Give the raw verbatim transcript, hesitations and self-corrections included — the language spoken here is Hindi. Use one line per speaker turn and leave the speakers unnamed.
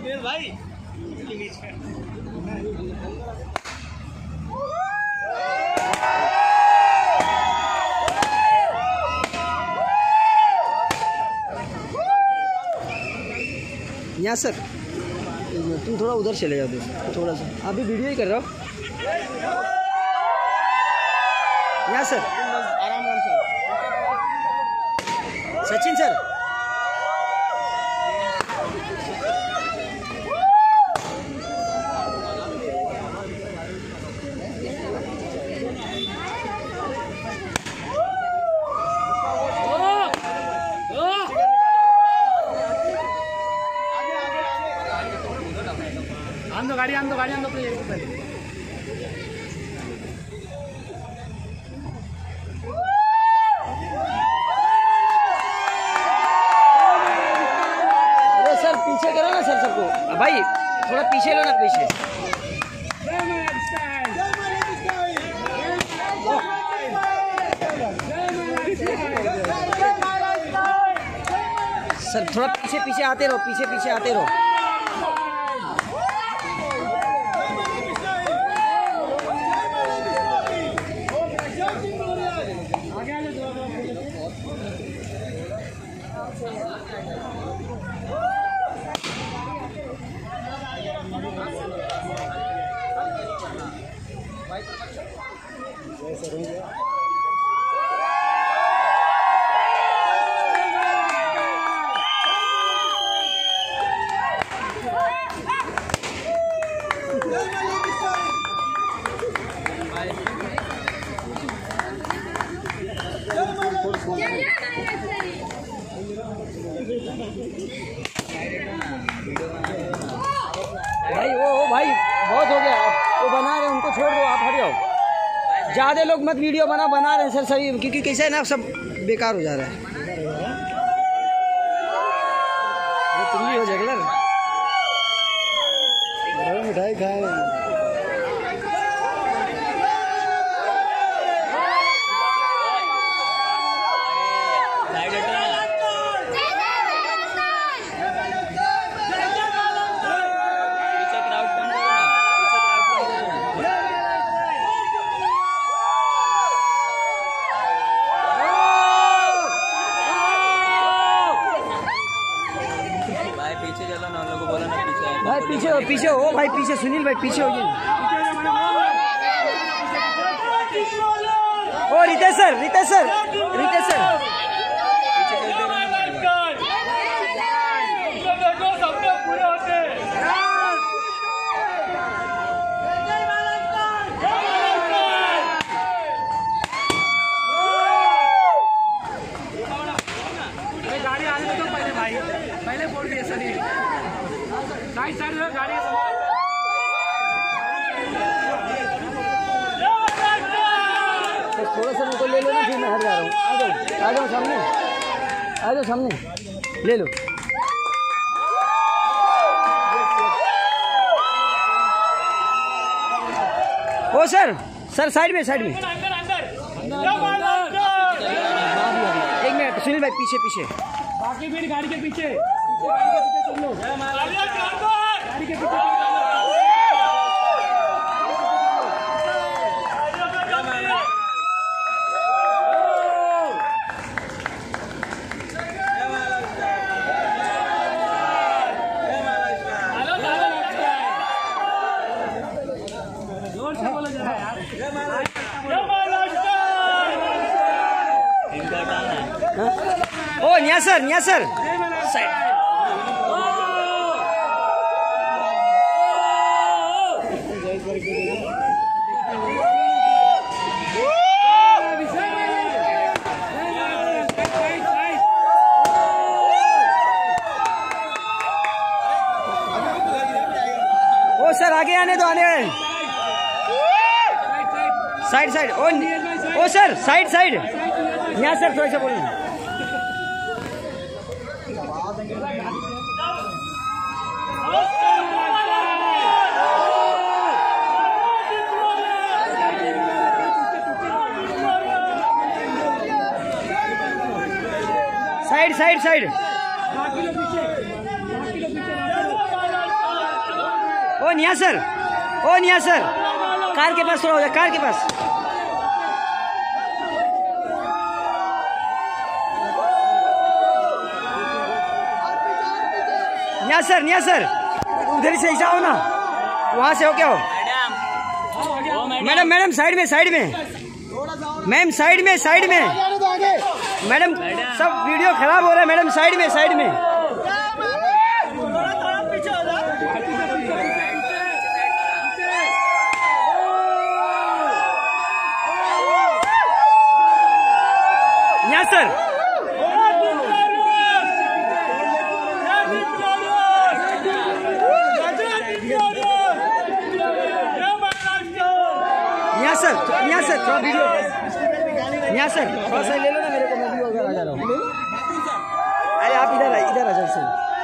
भाई
यहाँ सर तुम थोड़ा उधर चले जाओ, थोड़ा सा आप भी वीडियो ही कर रहे हो। यहाँ सर
आराम आराम सर।
सचिन सर
आन दो गाड़ी आन दो गाड़ी आन दो पहले।
अरे सर पीछे करो ना सर सबको, भाई थोड़ा पीछे लो ना पीछे। सर थोड़ा पीछे पीछे आते रहो, पीछे पीछे आते रहो। भाई वो हो भाई बहुत हो गया, वो बना रहे उनको छोड़ दो, आप हट जाओ। ज़्यादा लोग मत वीडियो बना बना रहे हैं सर सभी, क्योंकि कैसे है ना सब बेकार हो जा रहा है। तुम भी हो जगलर, मिठाई खाए। भाई पीछे हो, पीछे हो भाई, पीछे सुनील भाई पीछे हो। ओ Ritesh sir, Ritesh sir, Ritesh sir
गाड़ी आने दो पहले भाई, पहले बोल दिए सर। साइड साइड में गाड़ी
थोड़ा सा मुझको ले लो ना, फिर मैं हट जा रहा हूँ। आ जाओ आ जाओ सामने, आ जाओ सामने ले लो। ओ सर, सर साइड में साइड में एक मिनट सुनील भाई पीछे पीछे,
बाकी भीड़ गाड़ी के पीछे, गाड़ी के पीछे चल लो, गाड़ी के पीछे। जोर से बोलो जरा यार।
ओ निया सर, निया सर ओ सर आगे आने दो, आने साइड साइड। ओ ओ सर साइड साइड, यहाँ सर थोड़ा सा बोलो। Side side side. ओ निया सर, ओ निया सर, कार के पास थोड़ा हो जाए, कार के पास। निया सर, निया सर, उधर ही से ऐसा हो ना, वहाँ से हो क्या हो? मैडम मैडम साइड में, साइड में मैम, साइड में, साइड में मैडम, सब वीडियो खराब हो रहा है मैडम, साइड में, साइड में। यहाँ सर, यहाँ सर, यहाँ सर थोड़ा वीडियो, यहाँ सर थोड़ा सा ले लो ना मेरे को, मैं भी आ जा रहा हूँ। अरे आप इधर इधर आ जाओ सर।